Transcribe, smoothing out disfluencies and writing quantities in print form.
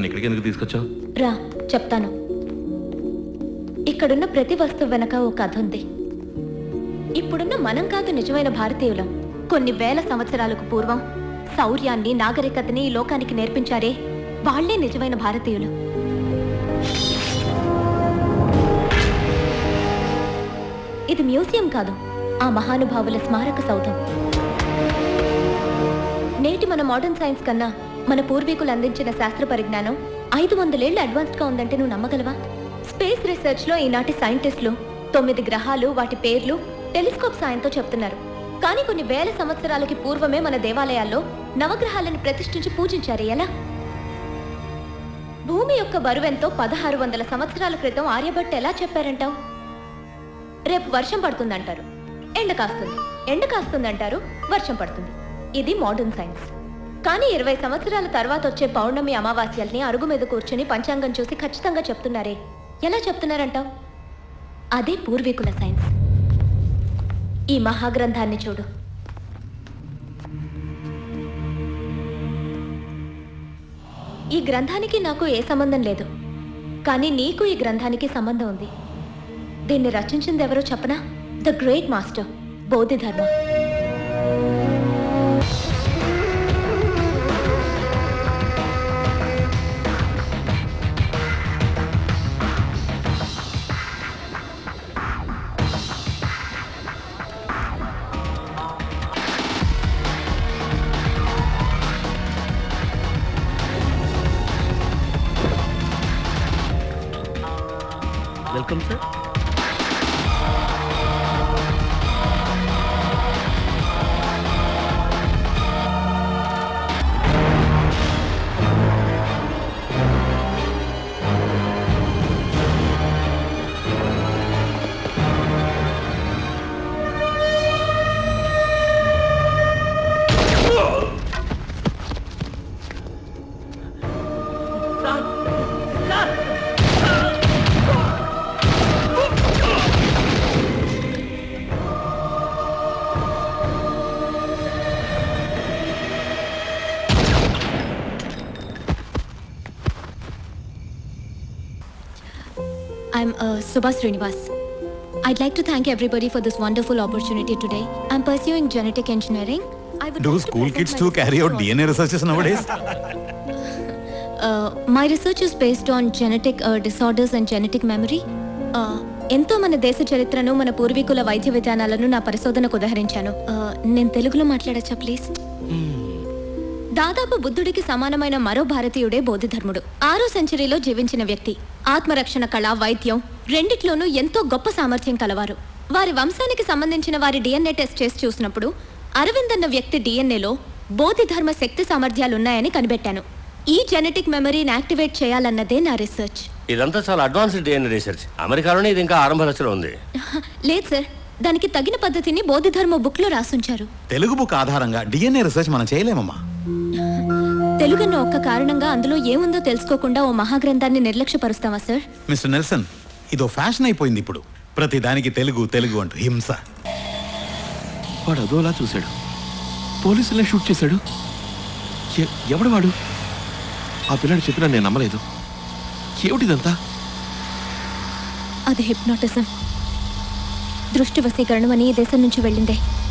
నన్ను ఇక్కడికి ఎందుకు తీసుకొచ్చావు? రా చెప్తాను. ఇక్కడున్న ప్రతి వస్తువు వెనక ఓ కథ ఉంది. ఇప్పుడున్న మనం కాదు నిజమైన భారతీయులం. కొన్ని వేల సంవత్సరాలకు పూర్వం శౌర్యాన్ని, నాగరికతని ఈ లోకానికి నేర్పించారే, వాళ్లే నిజమైన భారతీయులు. ఇది మ్యూజియం కాదు, ఆ మహానుభావుల స్మారక సౌధం. నేటి మన మోడర్న్ సైన్స్ కన్నా మన పూర్వీకులు అందించిన శాస్త్ర పరిజ్ఞానం 500 ఏళ్లు అడ్వాన్స్డ్గా ఉందంటే నువ్వు నమ్మగలవా? స్పేస్ రీసెర్చ్లో ఈనాటి సైంటిస్టులు 9 గ్రహాలు, వాటి పేర్లు టెలిస్కోప్ సాయంతో చెప్తున్నారు. కానీ కొన్ని వేల సంవత్సరాలకి పూర్వమే మన దేవాలయాల్లో నవగ్రహాలను ప్రతిష్ఠించి పూజించారు. ఎలా? భూమి యొక్క బరువెంతో 1600 సంవత్సరాల క్రితం ఆర్యభట్ట ఎలా చెప్పారంటావు? రేపు వర్షం పడుతుందంటారు, ఎండ కాస్తుంది. ఎండ కాస్తుందంటారు, వర్షం పడుతుంది. ఇది మోడర్న్ సైన్స్. కానీ 20 సంవత్సరాల తర్వాత వచ్చే పౌర్ణమి, అమావాస్యల్ని అరుగు మీద కూర్చుని పంచాంగం చూసి ఖచ్చితంగా చెప్తున్నారే, ఎలా చెప్తున్నారంటావు? అదే పూర్వీకుల సైన్స్. ఈ మహాగ్రంథాన్ని చూడు. ఈ గ్రంథానికి నాకు ఏ సంబంధం లేదు, కానీ నీకు ఈ గ్రంథానికి సంబంధం ఉంది. దీన్ని రచించింది ఎవరో చెప్పనా? The great master Bodhidharma. Welcome sir. I'm Subha Srinivas. I'd like to thank everybody for this wonderful opportunity today. I'm pursuing genetic engineering. Do school kids too carry out DNA researches nowadays? My research is based on genetic disorders and genetic memory. ఎంతో మన దేశ చరిత్రను, మన పూర్వీకుల వైద్య విధానాలను నా పరిశోధనకు ఉదహరించాను. నేను తెలుగులో మాట్లాడచ్చా ప్లీజ్? దాదాపు బుద్ధుడికి సమానమైన మరో భారతీయుడే బోధిధర్ముడు. 6వ సెంచరీలో జీవించిన వ్యక్తి. ఆత్మరక్షణ కళ, వైద్యం రెండిట్లోనూ ఎంతో గొప్ప సామర్థ్యం కలవారు. వారి వంశానికి సంబంధించిన వారి డిఎన్ఏ టెస్ట్ చేసి చూసినప్పుడు అరవింద్ అన్న వ్యక్తి డిఎన్ఏలో బోధిధర్మ శక్తి సామర్థ్యాలున్నాయని కనిపెట్టాను. ఈ జెనెటిక్ మెమరీని యాక్టివేట్ చేయాలన్నదే నా రీసెర్చ్. ఇదంతా చాలా అడ్వాన్స్డ్ డిఎన్ఏ రీసెర్చ్. అమెరికాలోనే ఇది ఇంకా ఆరంభ దశలో ఉంది. లేదు సార్, దానికి తగిన పద్ధతిని బోధిధర్మ బుక్ లో రాసుంచారు. తెలుగు బుక్ ఆధారంగా డిఎన్ఏ రీసెర్చ్ మనం చేయలేమమ్మా. తెలుగున్న ఒక్క కారణంగా అందులో ఏముందో తెలుసుకోకుండా ఓ మహాగ్రంథాన్ని నిర్లక్ష్యపరుస్తావా సార్? మిస్టర్ నెల్సన్, ఇదో ఫ్యాషన్ అయిపోయింది ఇప్పుడు. ప్రతి దానికి తెలుగు తెలుగు అంటూ హింస. వాడు అదోలా చూశాడు, పోలీసులే షూట్ చేశాడు. ఎవడు వాడు? ఆ పిల్లాడు చెప్పినా నేను నమ్మలేదు. ఏమిటిదంతా? అది హిప్నోటిజం, దృష్టి వశీకరణం అని ఈ దేశం నుంచి వెళ్ళిందే.